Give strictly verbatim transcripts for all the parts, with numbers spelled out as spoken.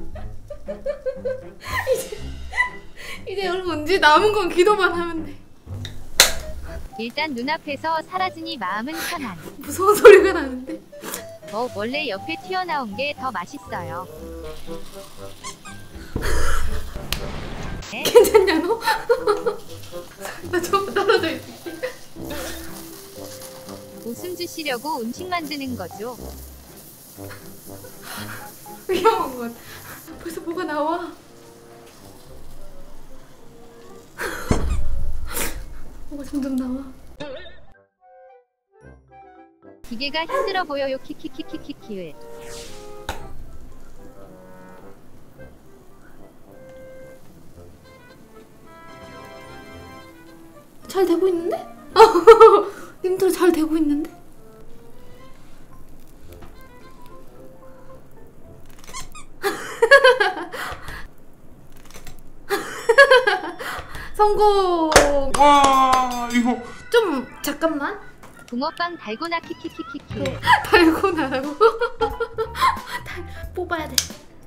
이제 이제 여러분 이제 남은 건 기도만 하면 돼. 일단 눈앞에서 사라지니 마음은 편안. 무서운 소리가 나는데. 뭐 원래 옆에 튀어나온 게 더 맛있어요. 괜찮냐 너? 나 좀 떨어져 있을게. 웃음 주시려고 음식 만드는 거죠. 위험한 건 벌써 뭐가 나와. 뭐가 점점 나와. 기계가 힘들어 보여요. 키키키키키키을. 잘 되고 있는데? 님들 잘 되고 있는데? 성공! 와 이거 좀 잠깐만. 붕어빵 달고나 키키키키키을. 달고나라고? 달, 뽑아야 돼.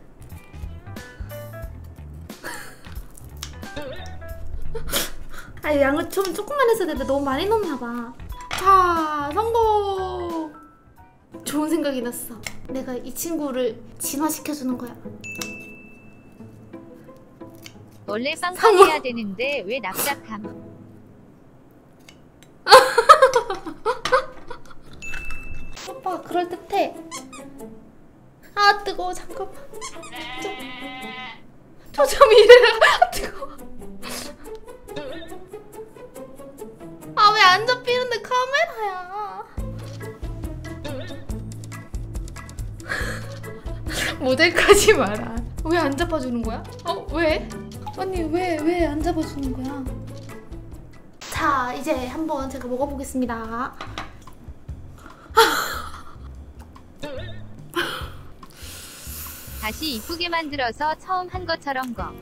아 양을 좀 조금만 했어야 되는데 너무 많이 넣었나봐. 자 성공! 좋은 생각이 났어. 내가 이 친구를 진화시켜주는 거야. 원래 빵빵 상어. 해야 되는데 왜 납작함. 오빠가 그럴듯해. 아 뜨거워. 잠깐만. 좀, 저좀 이래라. 아 뜨거워. 아 왜 안 잡히는데 카메라야. 모델까지 마라. 왜 안 잡아주는 거야? 어 왜? 아니 왜 왜 안 잡아주는 거야? 자 이제 한번 제가 먹어보겠습니다. 다시 이쁘게 만들어서 처음 한 것처럼 거.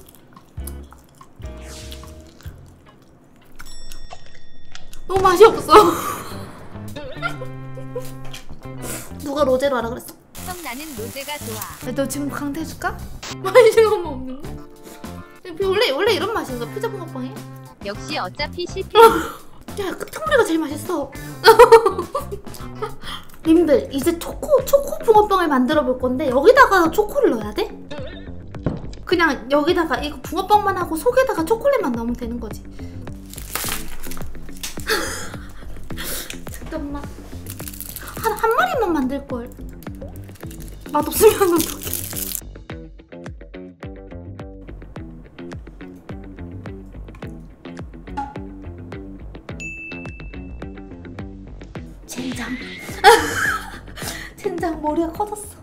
너무 맛이 없어. 누가 로제로 하라 그랬어? 형 나는 로제가 좋아. 야, 너 지금 강퇴해줄까? 맛이 너무 없는데? 원래 원래 이런 맛인가? 피자 붕어빵이? 역시 어차피 실패. 야 끝머리가 제일 맛있어. 님들 이제 초코 초코 붕어빵을 만들어 볼 건데 여기다가 초코를 넣어야 돼? 그냥 여기다가 이거 붕어빵만 하고 속에다가 초콜릿만 넣으면 되는 거지. 잠깐만 한, 한 마리만 만들걸. 맛없으면 어떡해. 젠장. 젠장 머리가 커졌어.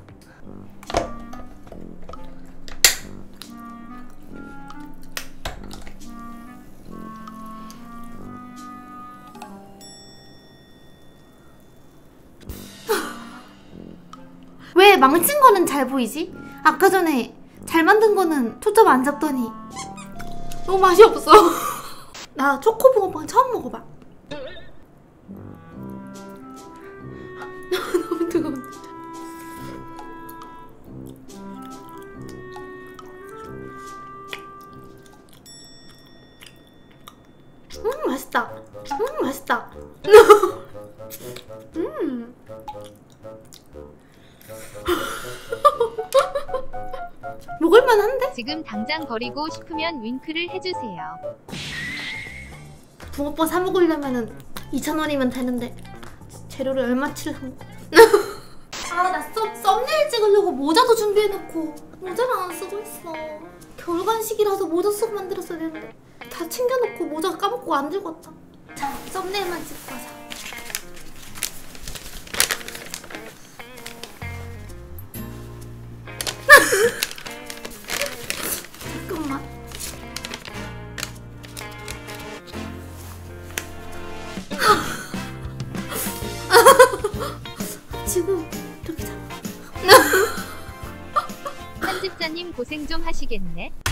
왜 망친 거는 잘 보이지? 아까 전에 잘 만든 거는 초점 안 잡더니 너무 맛이 없어. 나 초코 붕어빵 처음 먹어봐. 너무 뜨거운데. 음 맛있다. 음 맛있다. 음. 먹을만한데? 지금 당장 버리고 싶으면 윙크를 해주세요. 붕어빵 사 먹으려면은 이천 원이면 되는데 재료를 얼마치를 한 거? 아나 썸네일 찍으려고 모자도 준비해놓고 모자를 안 쓰고 있어. 겨울 간식이라서 모자 쓰고 만들었어야 되는데 다 챙겨놓고 모자 까먹고 안 들고 왔다. 자 썸네일만 찍고 가자. 잠깐만. 지금 이렇게 잡아. 편집자님 고생 좀 하시겠네.